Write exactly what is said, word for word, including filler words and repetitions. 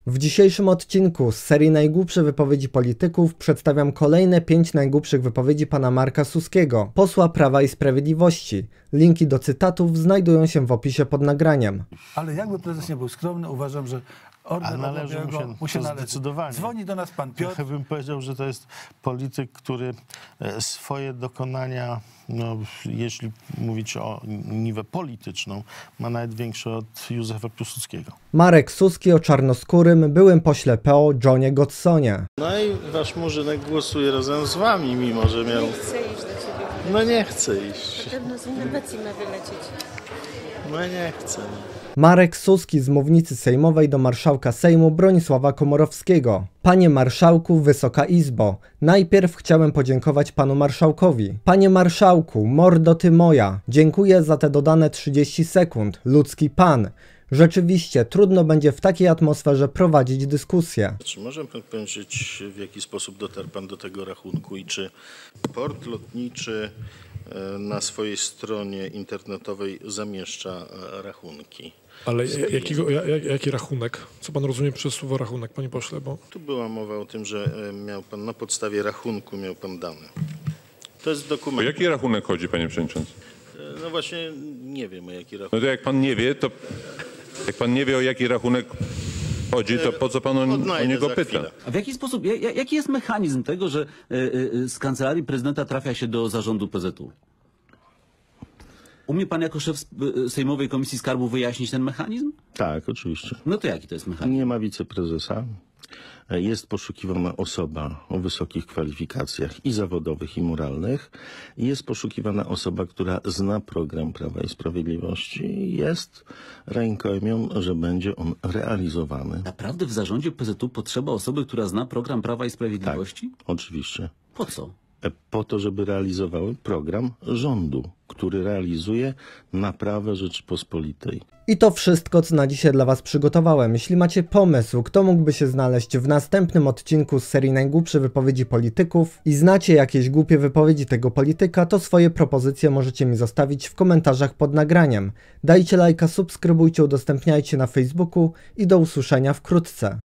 W dzisiejszym odcinku z serii Najgłupsze wypowiedzi polityków przedstawiam kolejne pięć najgłupszych wypowiedzi pana Marka Suskiego, posła Prawa i Sprawiedliwości. Linki do cytatów znajdują się w opisie pod nagraniem. Ale jakby prezes nie był skromny, uważam, że order należy mu się, mu się to należy. zdecydowanie. Dzwoni do nas pan Piotr. Ja bym powiedział, że to jest polityk, który swoje dokonania, no, jeśli mówić o niwę polityczną, ma nawet większe od Józefa Piłsudskiego. Marek Suski o czarnoskórym byłym pośle P O Johnie Godsonie. No i wasz murzynek głosuje razem z wami, mimo że miał... Nie chcę iść do ciebie. No nie chce iść. Na pewno z innowacji ma wylecieć. No nie chce. Marek Suski z mównicy sejmowej do marszałka Sejmu Bronisława Komorowskiego. Panie marszałku, Wysoka Izbo, najpierw chciałem podziękować panu marszałkowi. Panie marszałku, mordo ty moja, dziękuję za te dodane trzydzieści sekund, ludzki pan. Rzeczywiście trudno będzie w takiej atmosferze prowadzić dyskusję. Czy może pan powiedzieć, w jaki sposób dotarł pan do tego rachunku i czy port lotniczy na swojej stronie internetowej zamieszcza rachunki? Ale jakiego, jak, jaki rachunek? Co pan rozumie przez słowo rachunek, panie pośle? Bo... Tu była mowa o tym, że miał pan na podstawie rachunku miał pan dane. To jest dokument. O jaki rachunek chodzi, panie przewodniczący? No właśnie nie wiem, o jaki rachunek. No to jak pan nie wie, to jak pan nie wie, o jaki rachunek chodzi, to po co pan o, o niego pyta? A w jaki sposób, jaki jest mechanizm tego, że z kancelarii prezydenta trafia się do zarządu P Z U? Umie pan jako szef Sejmowej Komisji Skarbu wyjaśnić ten mechanizm? Tak, oczywiście. No to jaki to jest mechanizm? Nie ma wiceprezesa. Jest poszukiwana osoba o wysokich kwalifikacjach i zawodowych, i moralnych. Jest poszukiwana osoba, która zna program Prawa i Sprawiedliwości i jest rękojmią, że będzie on realizowany. Naprawdę w zarządzie P Z U potrzeba osoby, która zna program Prawa i Sprawiedliwości? Tak, oczywiście. Po co? Po to, żeby realizowały program rządu, który realizuje naprawę Rzeczypospolitej. I to wszystko, co na dzisiaj dla was przygotowałem. Jeśli macie pomysł, kto mógłby się znaleźć w następnym odcinku z serii Najgłupsze wypowiedzi polityków i znacie jakieś głupie wypowiedzi tego polityka, to swoje propozycje możecie mi zostawić w komentarzach pod nagraniem. Dajcie lajka, subskrybujcie, udostępniajcie na Facebooku i do usłyszenia wkrótce.